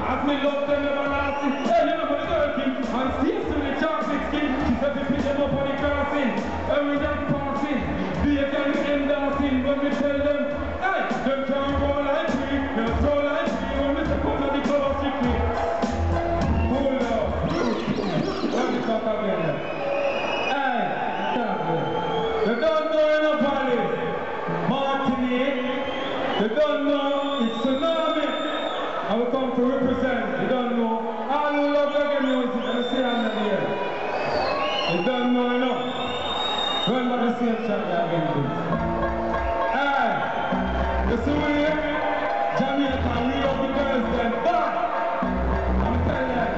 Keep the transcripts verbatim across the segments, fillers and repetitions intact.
As me love them everlasting. Hey, you know for the girl king. And stays to the chocolate skin. She said we pick them up on the crossing. Every day passing. They can end dancing. When we tell them, hey, them can't roll like me. They'll throw like me. When we say come to the color strictly. Hold up. Let me talk again. Hey, stop it. They don't know enough Alice. Martinique. They don't know it's tsunami. I will come to represent. They don't know. All who love reggae music, and say I'm not here. They don't know enough. Run by the same shot again, please. Hey, you see what here? Jamaica, we love the girls then. But I'm telling you,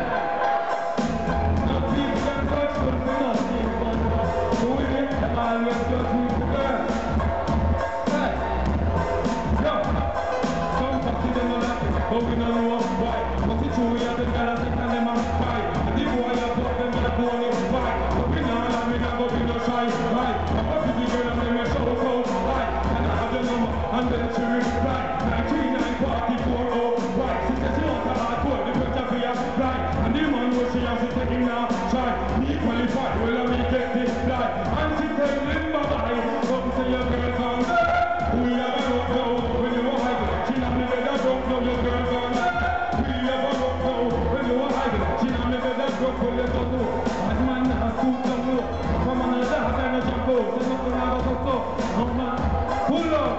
no people can touch them for nothing. So we need to always just meet the girls. Hey, yo, some party them on that, but we don't know why. But it's true, we have the girls that can them and fight. And the boy have put them in the bone in fight. But we know that we not go be no shy, right? I'm up to the girl and them a show so right. And I have the number, and then she reply. nine three nine forty-four oh, right. She said she wants a hardcore, the pressure for your right. And the man who she has to take him now, try. Me qualified, well I me get this fly. And she tell him bye-bye, come say your girl gone there. We have a rock now, when you were hiding. She not me bed a rock now, your girl gone there. We have a rock now, when you were hiding. She not me bed a rock, well let us know. As man has to come low. Come on, I have a jump out. There's nothing I have to go. No man, pull up.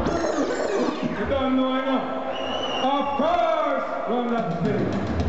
You don't know enough. Of course, run that thing.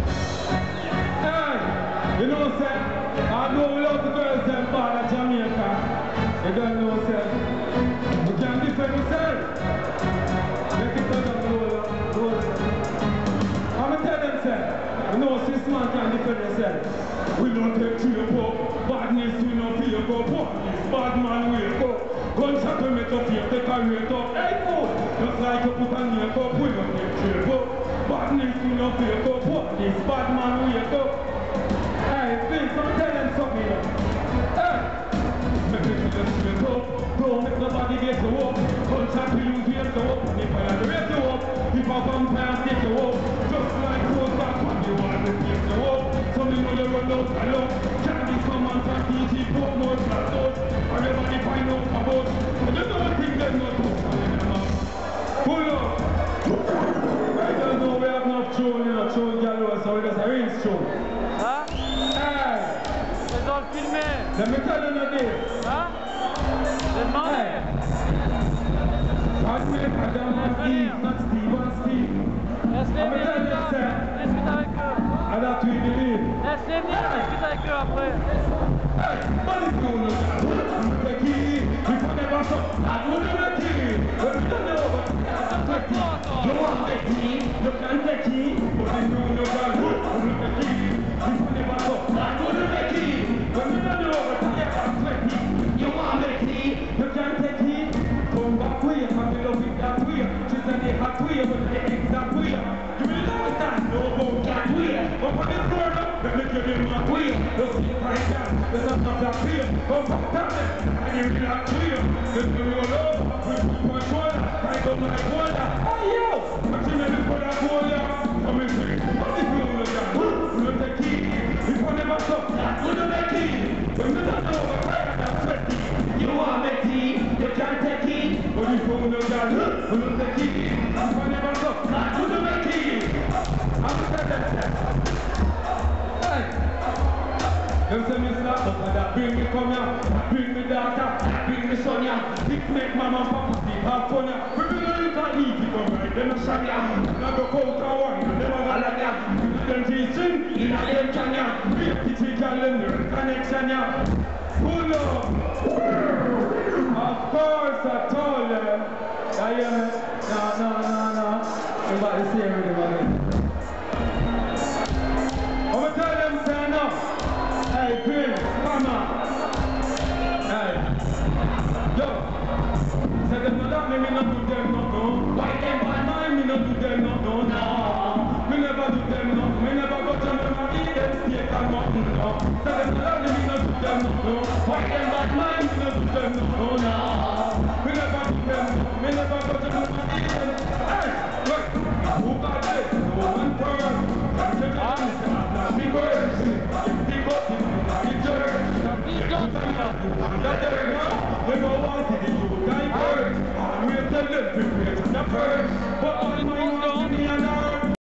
Hey, you know what I'm saying? I know we love the girls them bad at Jamaica. You don't know what I'm saying? We can't defend ourselves. Make it better than roll up, roll up. I'm going to tell them, sir, you know six man can't defend yourself. We don't take three or four. Badness we don't feel go. Badness, bad man we go. Gunshot we make up here, take a rate up. Hey, fool! Just like you put a name up, we don't take three or four. Badness we don't feel go. Badness, bad man we go. Hey, please, I'm telling something. Hey! Make it feel straight up. Don't make nobody get you up. Gunshot we use here to up. If I had to raise you up, if a vampire take you up. Just like those back when you want to take you up. So me know you run out alone. Can't be some man from T G, put more flat out. Everybody find out about. And you don't think they're not talking about. Pull up. I don't know we have enough tune, you know, tune gallows, so we just arrange tune. Huh? Hey! Ils ont filmé. Let me tell you this. Hein? J'ai demandé. Hey! Pas de mec, Adam, not Steve, not Steve, not Steve. Laisse-les venir, I'm les gars. Discute avec eux. I don't tweet the lead. Laisse-les venir, discute avec eux après. Hey! What is going on? The key, we put the boss up. I don't know the key. But we don't know what the key. You want the key, you can't the key. But I know no God, who knows the key. We put the boss up. I don't know the key. But we don't know what the key. You want the key, you can't the key. Come back here, I'm in love with that way. She's in the hot way, but the exact way. You will understand, no about that way. But for this girl, let me give him my way. Don't see right down, there's a top that way. Come back down there, and you will not way. Let's go all over, we put my shoulder, right up like water. Hey yo, but you never put that water. Come in here, what is going on there? We don't take key, we put them back up. We don't take key, we don't know what kind of sweaty. You want the key, you can't take key. But you don't know that, we don't take key. We put them back up, we don't take key. I'm telling you. Hey! Them say me slap up, and that bring me come here, that bring me daughter, that bring me son here. It make mama and papa sleep, have fun here. We bring a little easy come right, them a shot here. Now go coat and wine, and them a gala here. Them G-string, in a them can here. We a kitty can them, the connection here. Pull up! Of course I told them. I hear me? No, no, no, no. I'm about to say everything again. I'm gonna tell them stand up. Hey, Prince, come on. Hey. Yo. Say them no that me, me no do them no, no. Why them bad mind, me no do them no, no, no. Me never do them no. Me never go to them and eat them steak and mutton, no. Say them no that me, me no do them no, no. Why them bad mind, me no